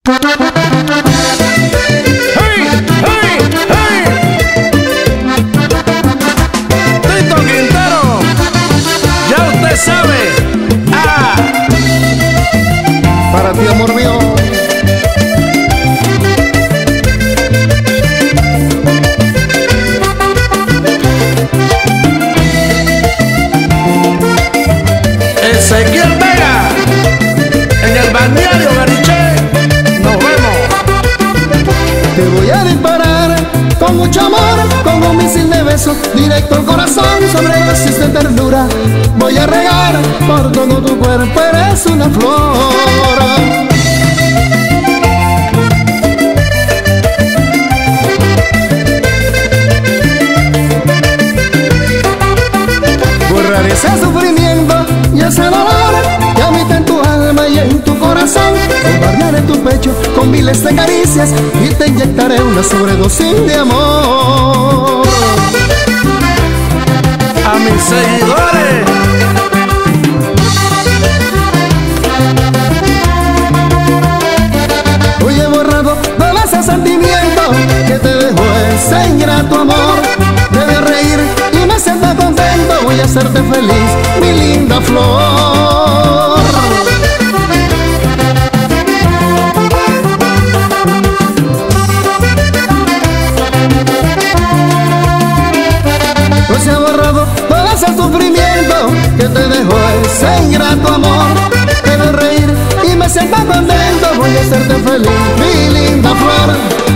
Para ti, amor mío. Ezequiel Vega, en el balneario Gariche, nos vemos. Te voy a disparar con mucho amor, con un misil de besos directo al corazón, sobredosis de ternura. Voy a regar por todo tu cuerpo, eres una flor. Borrar ese sufrimiento y ese dolor que habita en tu alma y en tu corazón. Bombardearé tu pecho con miles de caricias y te inyectaré una sobredosis de amor. A mis seguidores, hoy he borrado todo ese sentimiento que te dejó ese ingrato amor. Debes reír y me siento contento, voy a hacerte feliz, mi linda flor. Hoy se ha borrado todo ese sufrimiento que te dejó ese ingrato amor. Debes reír y me siento contento, voy a hacerte feliz, mi linda flor.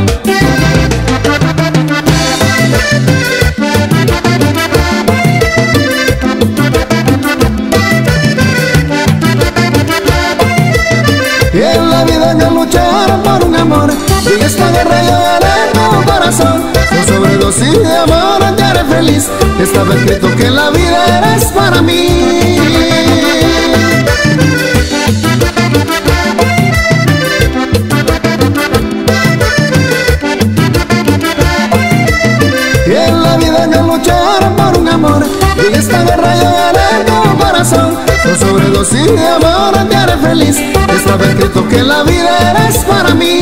Y en la vida yo luchar por un amor, y esta guerra yo haré tu corazón. Con sobredosis de amor te haré feliz, estaba escrito que la vida eres para mí. Y en la vida yo luchar por un amor, y esta guerra yo haré tu corazón. Con sobredosis de amor te haré feliz, estaba escrito que la vida eres para mí.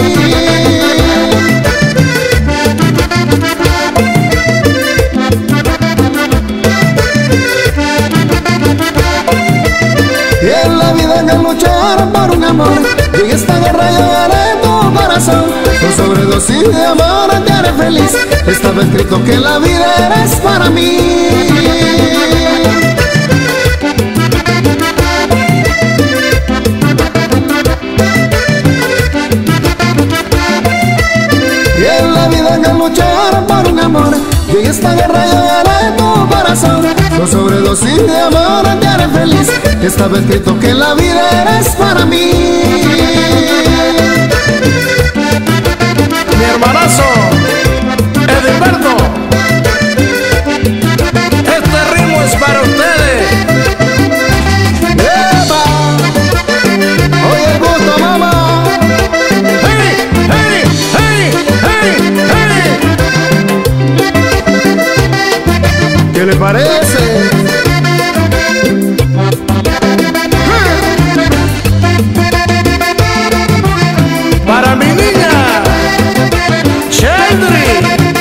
Y en la vida yo luchar por un amor, y esta guerra yo haré tu corazón. Con sobredosis de amor te haré feliz, estaba escrito que la vida eres para mí. Luchar por un amor, y en esta guerra yo haré tu corazón. Con sobredosis de amor te haré feliz, estaba escrito que la vida eres para mí. mi hermanazo Edilberto, este ritmo es para ustedes. ¡Epa! Oye el gusto, mamá. ¡Hey, hey, hey, hey, hey! ¿Qué le parece? Para mi niña Sheldry.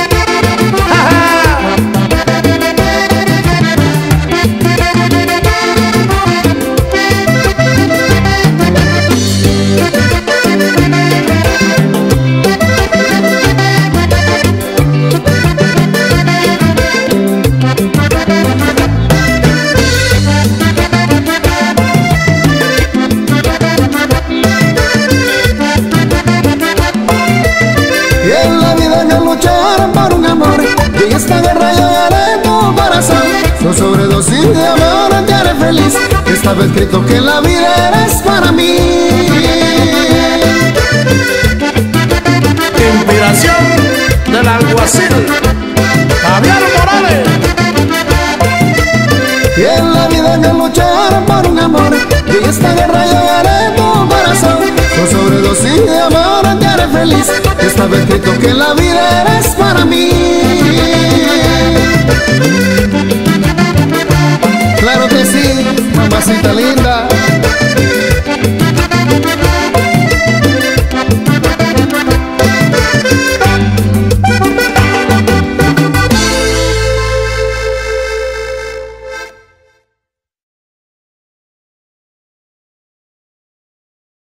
Y en esta guerra yo haré tu corazón. Con sobredosis de amor te haré feliz, estaba escrito que la vida eres para mí. Inspiración del alguacil Javier Morales. Y en la vida yo luchar por un amor, y en esta guerra yo haré tu corazón. Con sobredosis de amor te haré feliz, estaba escrito que la vida eres para mí. Claro que sí, mamacita linda.